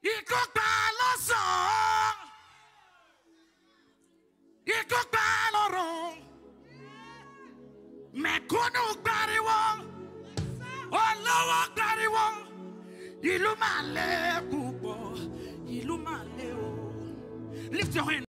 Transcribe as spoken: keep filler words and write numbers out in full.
Ikú gbà lọ́sàn-án, ikú gbà lọ́rùn, mẹ̀kúnnù gbariwo, olówó gbariwo, ìlú máa lé púpọ̀, ìlú máa lé o. Lift your hand.